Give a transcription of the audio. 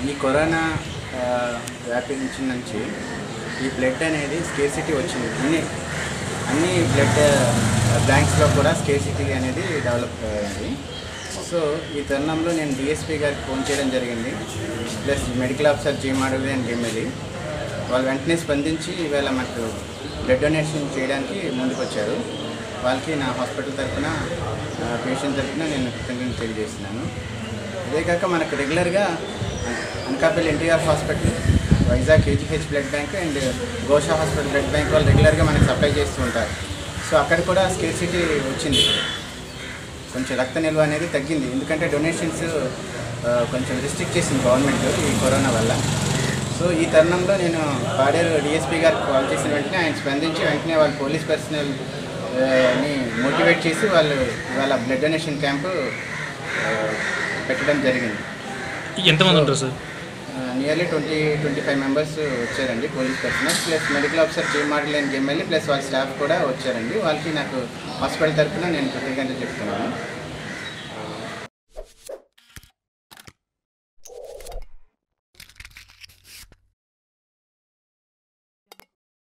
ఈ కరోనా వ్యాపించిన నుంచి ఈ బ్లడ్ అనేది స్కేర్సిటీ వచ్చింది. అన్ని బ్లడ్ బ్యాంక్స్లో కూడా స్కేర్సిటీ అనేది డెవలప్ అయింది. సో ఈ తరుణంలో నేను డిఎస్పీ గారికి ఫోన్ చేయడం జరిగింది, ప్లస్ మెడికల్ ఆఫీసర్ జీమాడవి అండ్ గిమ్మెలి వాళ్ళు వెంటనే స్పందించి ఇవాళ మాకు బ్లడ్ డొనేషన్ చేయడానికి ముందుకు వచ్చారు. వాళ్ళకి నా హాస్పిటల్ తరఫున పేషెంట్ తరఫున నేను కృతజ్ఞతలు తెలియజేస్తున్నాను. అదే కాక మనకు రెగ్యులర్గా Anakapalli NTR hospital, Vizag KGH blood bank and Ghosha hospital blood bank వాళ్ళు రెగ్యులర్గా మనకు సప్లై చేస్తూ ఉంటారు. సో అక్కడ కూడా స్కేర్సిటీ వచ్చింది, కొంచెం రక్త నిల్వ అనేది తగ్గింది. ఎందుకంటే డొనేషన్స్ కొంచెం రిస్ట్రిక్ట్ చేసింది గవర్నమెంట్ ఈ కరోనా వల్ల. సో ఈ తరుణంలో నేను పాడేరు డిఎస్పీ గారికి కాల్ చేసిన వెంటనే ఆయన స్పందించి వెంటనే వాళ్ళు పోలీస్ పర్సనల్ని మోటివేట్ చేసి వాళ్ళు ఇవాళ బ్లడ్ డొనేషన్ క్యాంపు పెట్టడం జరిగింది. ఎంతమంది ఉంటారు సార్? నియర్లీ 20-25 మెంబర్స్ వచ్చారండి police personnel, plus medical officer జీమాడవి అండ్ గిమ్మెలి ప్లస్ వాళ్ళ స్టాఫ్ కూడా వచ్చారండి. వాళ్ళకి నాకు హాస్పిటల్ తరఫున నేను కృతజ్ఞతలు